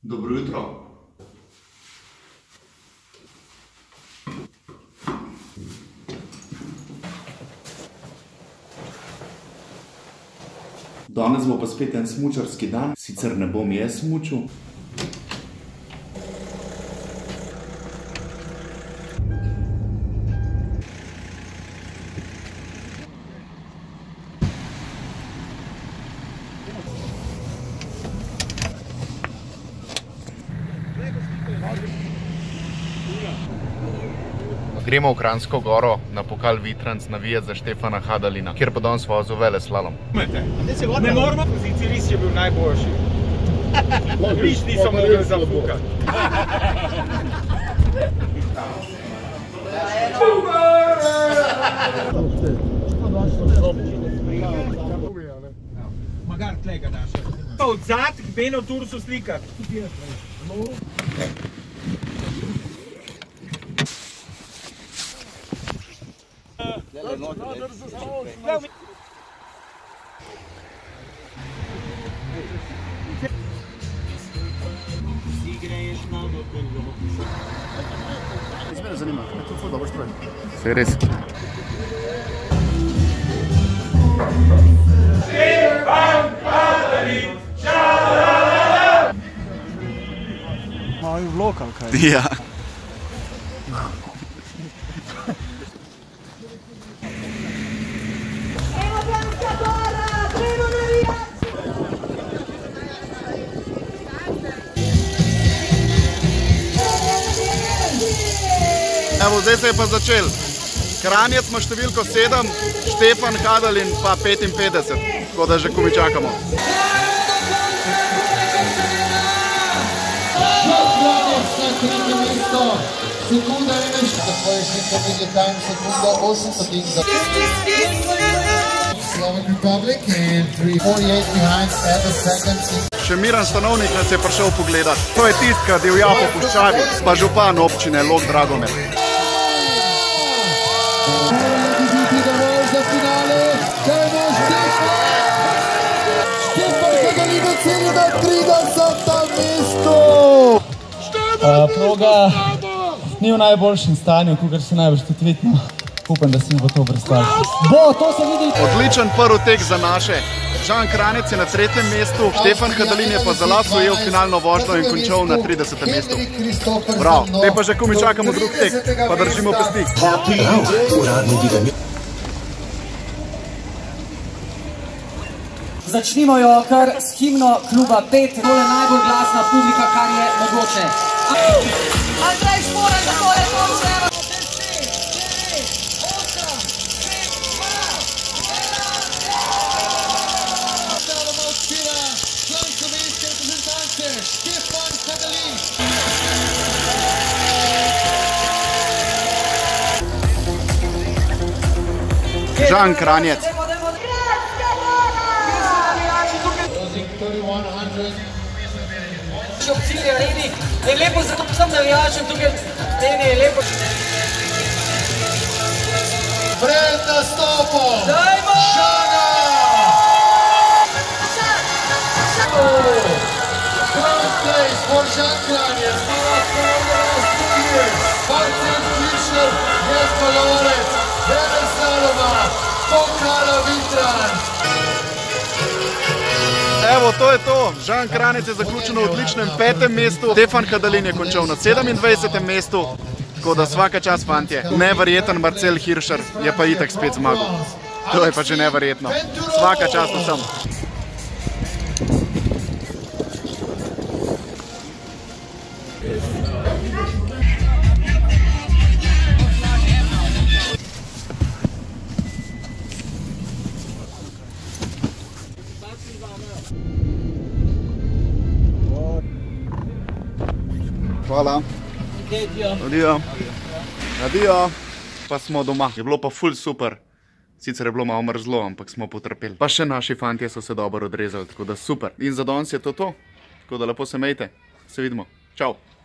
Dobro jutro. Danes bo pa spet en smučarski dan, sicer ne bom jaz smučil. Gremo v Kranjsko goro na pokal Vitranc navijati za Štefana Hadalina, kjer pa danes vozil veleslalom. Ne moramo, pozici ris je bil najboljši. Riš niso mogli zafukati. Magar tlega daš. Od zad k Beno Tursu slikati. Mene zanima, je to ful dobro stroj. Saj res. Štefan Hadalin, šalala! Malo je vlog ali kaj? Ja. Evo, zdaj se je pa začel. Kranjec ima številko 7, Štefan Hadalin pa 55, tako da že komi čakamo. Kranjec na tretje mesto, sekunda 1, tako je še media time, sekunda 8 stotink za Slovak Republic and 3:48 behind at the second. Še Miran Stanovnik nas je prišel pogledat. To je tist, ki divja po puščavi, pa župan občine Log Dragomer. Za finale, dajmo Štefan Hadalin oceni na 30. mesto. Proga ni v najboljšem stanju, kakor se najbolj tudi vidno. Upam, da si mi bo to predstavljal. To se vidi! Odličen prvi tek za naše. Žan Kranjec je na 3. mestu, Štefan Hadalin je pa za las ujel finalno vožnjo in končal na 30. mestu. Prav, te pa že komi čakamo drug tek, pa držimo pesti. Začnimo jo kar s himno kluba 5, to je najbolj glasna publika, kar je mogoče. Andrej Šmoran, tako je to vse. Žan Kranjec. Ob cilji areni je lepo, zato sem navijačem tukaj meni je lepo. Pred nastopom Dajmo! Žana! Grand place for Žan Kranjec, nova ponovna studije, Marcel Kiršer, Jesper Lovorec, veleslaloma, pokala Vitranc. Evo, to je to. Žan Kranjec je zaključil na odličnem 5. mestu. Štefan Hadalin je končal na 27. mestu. Tako da svaka čast, fantje. Neverjeten Marcel Hirscher je pa itak spet zmagal. To je pa že neverjetno. Svaka čast vsem. Hvala. Adijo. Adijo. Pa smo doma. Je bilo pa ful super. Sicer je bilo malo mrzlo, ampak smo potrpeli. Pa še naši fantje so se dobro odrezali, tako da super. In za danes je to. Tako da lepo se mejte. Se vidimo. Čau.